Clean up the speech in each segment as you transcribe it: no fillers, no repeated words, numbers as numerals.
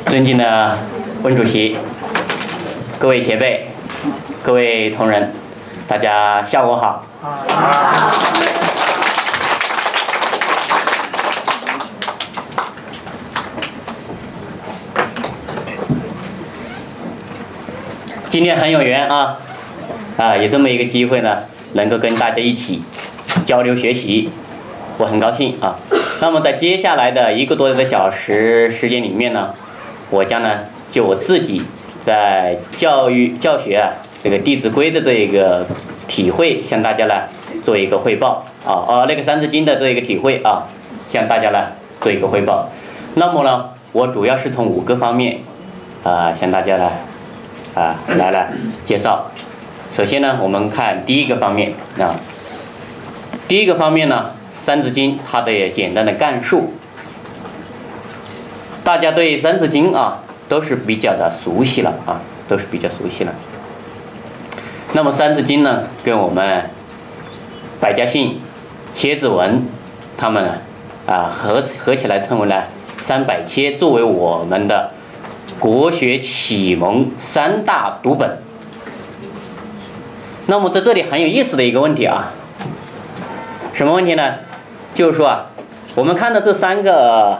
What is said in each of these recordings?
尊敬的温主席、各位前辈、各位同仁，大家下午好。今天很有缘啊，有这么一个机会呢，能够跟大家一起交流学习，我很高兴啊。那么在接下来的1个多小时时间里面呢，我将呢就我自己在教学这个《弟子规》的这个体会，向大家呢做一个汇报啊，那个《三字经》的这一个体会啊，向大家呢做一个汇报。那么呢，我主要是从5个方面向大家呢来介绍。首先呢，我们看第一个方面啊，第一个方面呢，《三字经》它的简单的概述。大家对《三字经》都是比较的熟悉了啊，都是比较熟悉了。那么《三字经》呢，跟我们百家姓、蝎子文，他们合起来称为呢300切，作为我们的国学启蒙3大读本。那么在这里很有意思的一个问题啊，什么问题呢？就是说我们看到这三个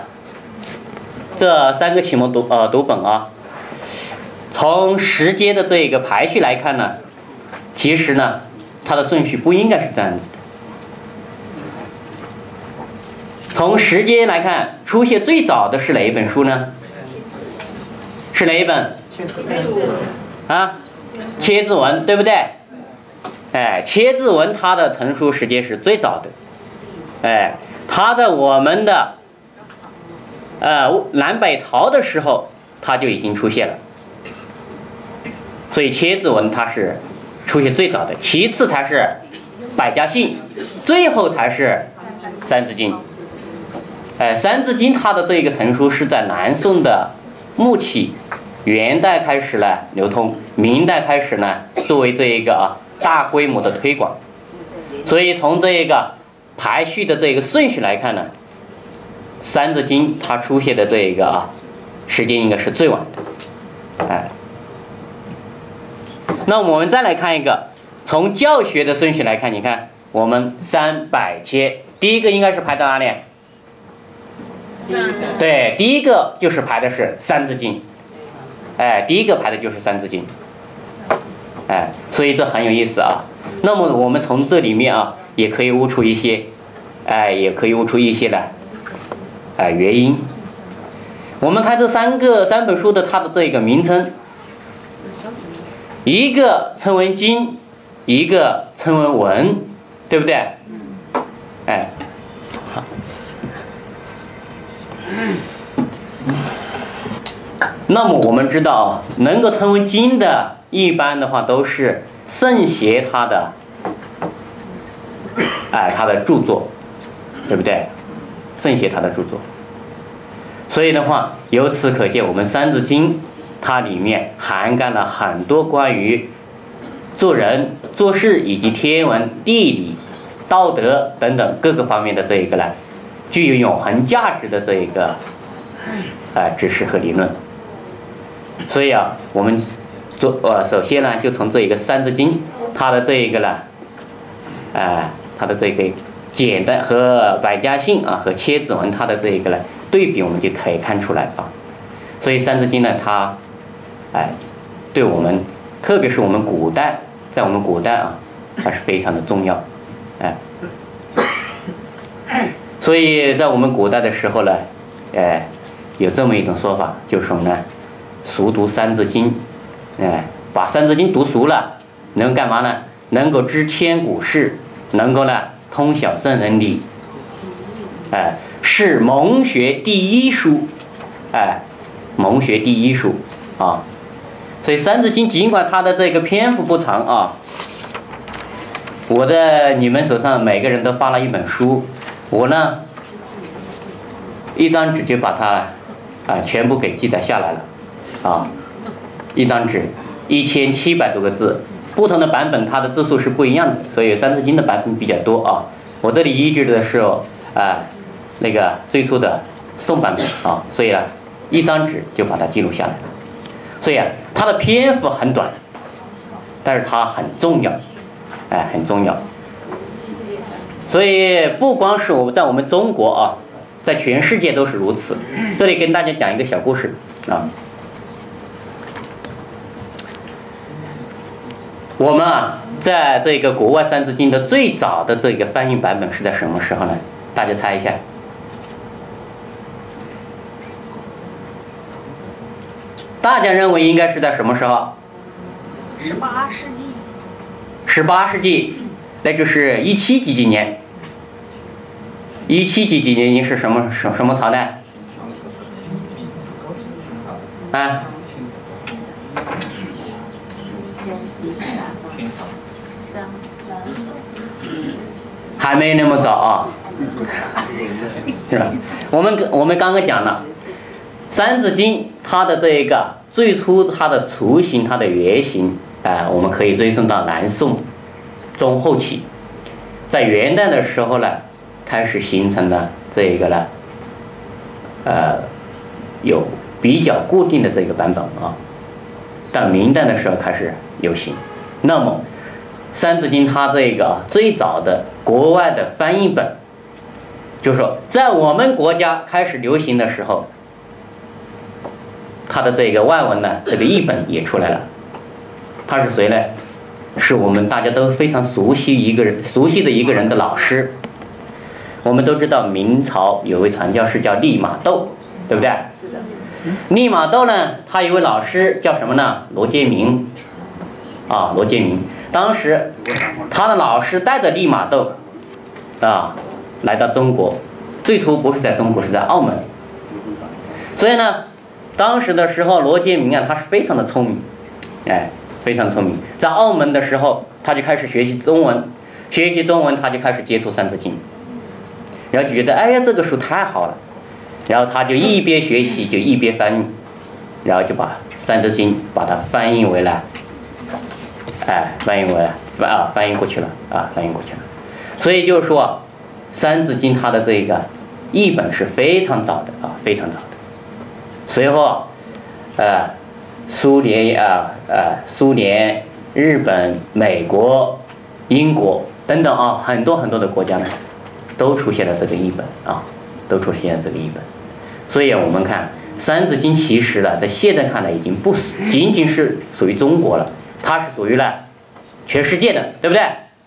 启蒙读本啊，从时间的这个排序来看呢，其实呢它的顺序不应该是这样子的。从时间来看，出现最早的是哪一本书呢？是哪一本？蝎子文，对不对？蝎子文它的成书时间是最早的。它在我们的南北朝的时候，它就已经出现了。所以蝎子文它是出现最早的，其次才是百家姓，最后才是三字经。三字经它的这个成书是在南宋的末期，元代开始呢流通，明代开始呢作为这一个大规模的推广。所以从这一个排序的这个顺序来看呢，三字经它出现的这一个时间应该是最晚的。那我们再来看一个，从教学的顺序来看，你看我们300切，第一个应该是排到哪里？对，第一个就是排的是三字经。第一个排的就是三字经。所以这很有意思啊。那么我们从这里面也可以悟出一些原因。我们看这三本书的它的这个名称，一个称为经，一个称为文，对不对？好。那么我们知道能够称为经的，一般的话都是圣贤他的著作，对不对？圣贤他的著作。所以的话，由此可见，我们三字经它里面涵盖了很多关于做人做事以及天文地理道德等等各个方面的这一个呢，具有永恒价值的这一个知识和理论。所以我们首先呢，就从这一个三字经它的这一个呢，它的这个简单和百家姓和蝎子文它的这一个呢对比，我们就可以看出来所以三字经呢，它对我们，特别是我们古代，在我们古代它是非常的重要。所以在我们古代的时候呢，有这么一种说法，就是什么呢？熟读三字经，把三字经读熟了，能够干嘛呢？能够知千古事，能够呢通晓圣人理，是蒙学第一书，蒙学第一书所以三字经尽管它的这个篇幅不长我在你们手上每个人都发了一本书，我呢一张纸就把它全部给记载下来了一张纸1700多个字，不同的版本它的字数是不一样的，所以三字经的版本比较多我这里依据的是那个最初的宋版本所以呢一张纸就把它记录下来了。所以啊，它的篇幅很短，但是它很重要，很重要。所以不光是在我们中国啊，在全世界都是如此。这里跟大家讲一个小故事啊。我们啊，在这个国外《三字经》的最早的这个翻译版本是在什么时候呢？大家猜一下。大家认为应该是在什么时候 ？18世纪。 18世纪，那就是17几年。17几年是什么朝代？啊？还没那么早啊，是吧？我们刚刚讲了，《三字经》它的这个最初它的雏形、它的原型，我们可以追溯到南宋中后期，在元代的时候呢，开始形成了这个呢，有比较固定的这个版本啊，到明代的时候开始流行。那么《三字经》它这个最早的国外的翻译本，就是说在我们国家开始流行的时候，它的这个外文呢，这个译本也出来了。他是谁呢？是我们大家都非常熟悉的一个人的老师。我们都知道明朝有位传教士叫利玛窦，对不对？ 是的。 利玛窦呢，他有位老师叫什么呢？罗杰明。罗杰明。当时他的老师带着利玛窦来到中国，最初不是在中国，是在澳门。所以呢，当时的时候罗杰明啊，他是非常的聪明，非常聪明。在澳门的时候，他就开始学习中文，他就开始接触《三字经》，然后就觉得哎呀这个书太好了，然后他就一边学习就一边翻译，然后就把《三字经》把它翻译过去了。所以就是说，《三字经》它的这个译本是非常早的非常早的。随后苏联、日本、美国、英国等等很多的国家呢，都出现了这个译本所以我们看《三字经》其实呢，在现在看来已经不仅仅是属于中国了，它是属于了全世界的，对不对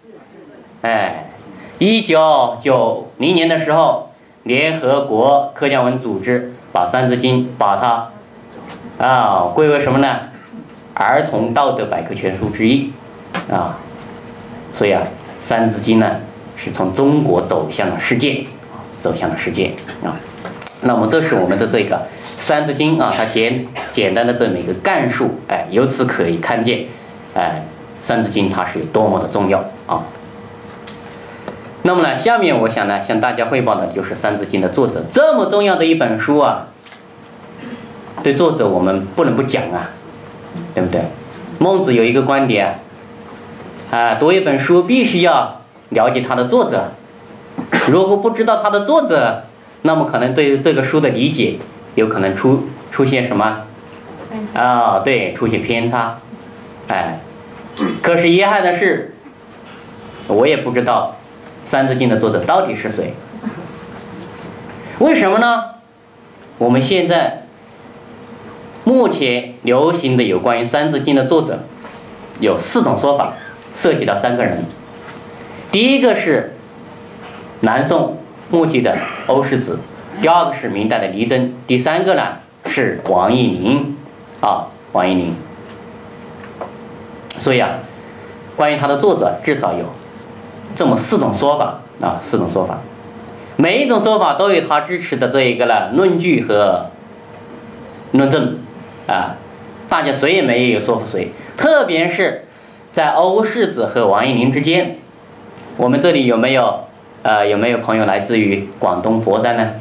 ？1990年的时候，联合国客家文组织把《三字经》把它归为什么呢？儿童道德百科全书之一所以《三字经》呢是从中国走向了世界那么这是我们的这个《三字经》它简单的这么一个概述，由此可以看见《三字经》它是有多么的重要那么呢，下面我想呢向大家汇报的就是《三字经》的作者，这么重要的一本书对作者我们不能不讲对不对？孟子有一个观点读一本书必须要了解它的作者，如果不知道它的作者，那么可能对于这个书的理解有可能出现什么对，出现偏差可是遗憾的是，我也不知道《三字经》的作者到底是谁。为什么呢？我们现在目前流行的有关于《三字经》的作者有4种说法，涉及到3个人。第一个是南宋末期的欧世子，第二个是明代的倪真，第3个呢是王逸宁王逸宁。所以关于他的作者至少有这么4种说法4种说法，每一种说法都有他支持的这一个呢论据和论证大家谁也没有说服谁。特别是在欧世子和王逸宁之间，我们这里有没有朋友来自于广东佛山呢？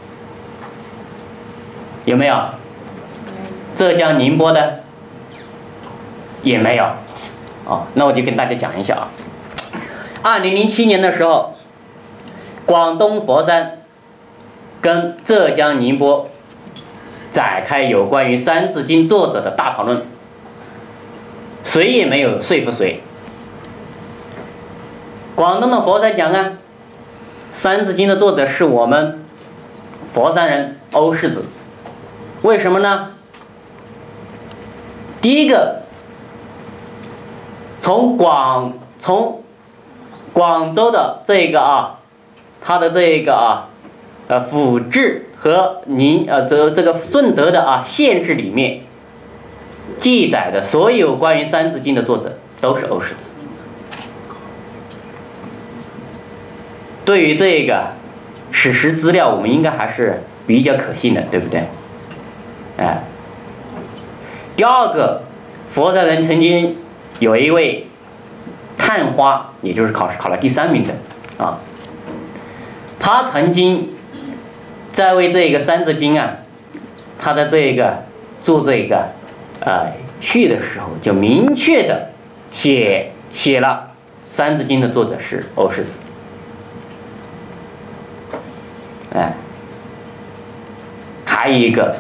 有没有？浙江宁波的也没有那我就跟大家讲一下2007年的时候，广东佛山跟浙江宁波展开有关于《三字经》作者的大讨论，谁也没有说服谁。广东的佛山讲啊，《三字经》的作者是我们佛山人欧世子。为什么呢？第一个，从广州的这个他的这个府志和这个顺德的县志里面记载的所有关于《三字经》的作者都是欧世子。对于这个史实资料，我们应该还是比较可信的，对不对？第二个，佛山人曾经有一位探花，也就是考试考了第3名的他曾经在为这个《三字经》他的这个做这个序的时候，就明确的写了《三字经》的作者是欧世子。还有一个，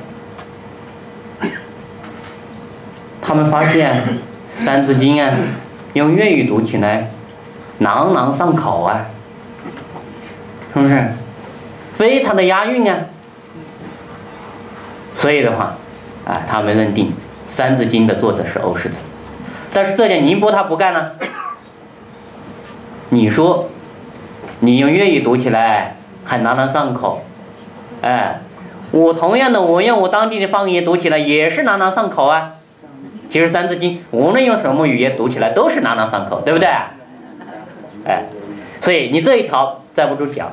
他们发现《三字经》用粤语读起来朗朗上口是不是？非常的押韵所以的话，他们认定《三字经》的作者是欧世子。但是浙江宁波他不干了。你说，你用粤语读起来很朗朗上口，我同样的，我用我当地的方言读起来也是朗朗上口其实《三字经》无论用什么语言读起来都是朗朗上口，对不对？所以你这一条站不住脚。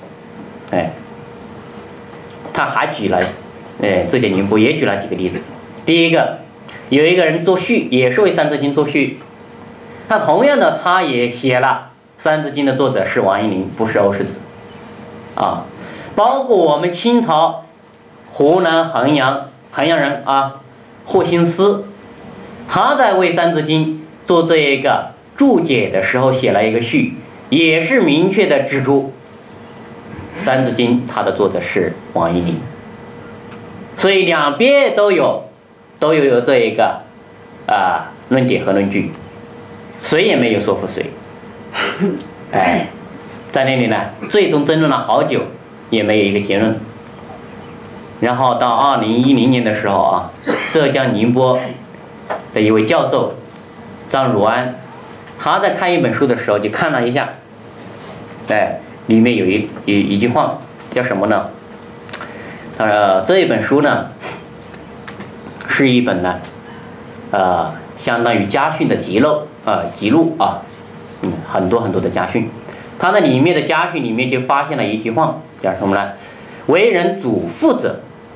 他还举了，浙江宁波也举了几个例子。第一个，有一个人做序，也是为《三字经》做序，他同样的，他也写了《三字经》的作者是王阳明，不是欧世子。包括我们清朝湖南衡阳人霍兴思，他在为《三字经》做这一个注解的时候写了一个序，也是明确的指出《三字经》它的作者是王阳明。所以两边都有这一个论点和论据，谁也没有说服谁。在那里呢，最终争论了好久，也没有一个结论。然后到2010年的时候浙江宁波的一位教授张汝安，他在看一本书的时候就看了一下，里面有一句话叫什么呢？他说这一本书呢是一本呢相当于家训的记录很多的家训。他在里面的家训里面就发现了一句话，叫什么呢？为人祖父者，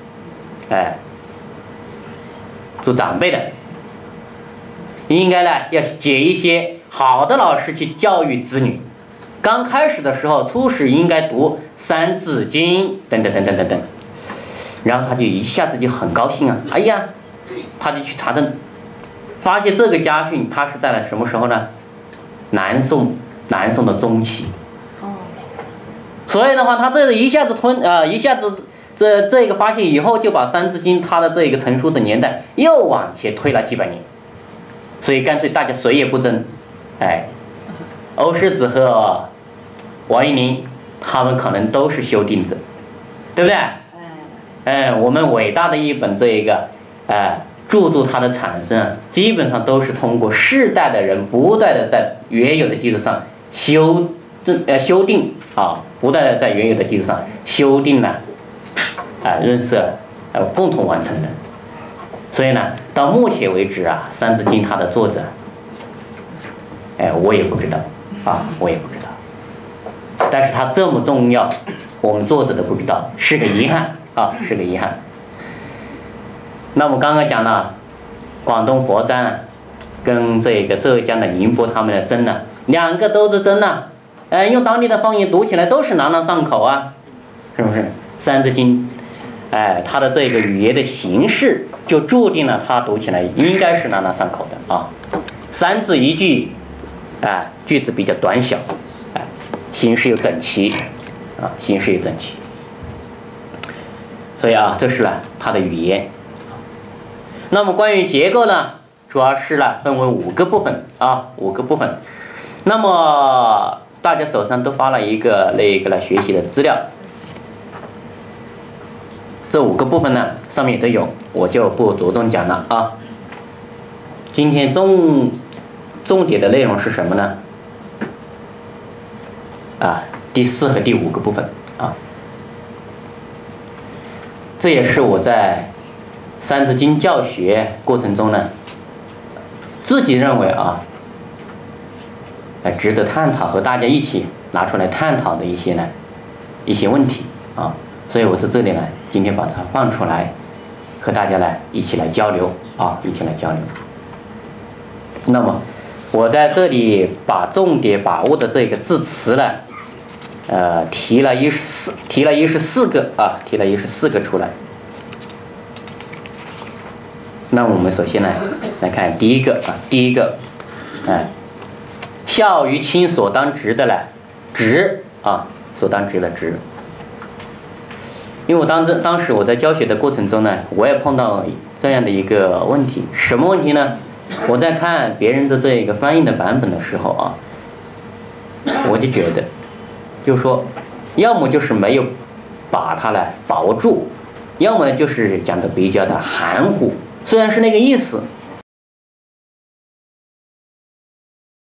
做长辈的，应该呢要借一些好的老师去教育子女。刚开始的时候，初始应该读《三字经》等等。然后他就一下子就很高兴他就去查证，发现这个家训他是在了什么时候呢？南宋的中期。所以的话，他这一下子这个发现以后，就把《三字经》它的这个成书的年代又往前推了几百年。所以干脆大家谁也不争，欧世子和王阳明他们可能都是修订者，对不对？我们伟大的一本这个著作它的产生基本上都是通过世代的人不断的在原有的基础上修订不断的在原有的基础上修订了润色共同完成的。所以呢，到目前为止《三字经》它的作者我也不知道但是它这么重要，我们作者都不知道，是个遗憾是个遗憾。那么刚刚讲了广东佛山跟这个浙江的宁波他们的争呢，两个都是争用当地的方言读起来都是朗朗上口是不是？《三字经》它的这个语言的形式就注定了它读起来应该是朗朗上口的三字一句句子比较短小形式又整齐所以啊，这是呢它的语言。那么关于结构呢，主要是呢分为5个部分啊，5个部分。那么大家手上都发了一个那个来学习的资料，这5个部分呢上面都有，我就不着重讲了啊。今天重点的内容是什么呢？啊，第4和第5个部分啊。这也是我在《三字经》教学过程中呢，自己认为啊，值得探讨和大家一起拿出来探讨的一些问题啊，所以我在这里呢，今天把它放出来，和大家呢一起来交流啊，一起来交流。那么我在这里把重点把握的这个字词呢，提了14个啊，提了14个出来。那我们首先呢来看第一个，孝于亲所当执的呢，执啊，所当执的执。因为我当时我在教学的过程中呢，我也碰到这样的一个问题，什么问题呢？我在看别人的这个翻译的版本的时候啊，我就觉得，就是说，要么就是没有把它把握住，要么呢就是讲的比较的含糊。虽然是那个意思，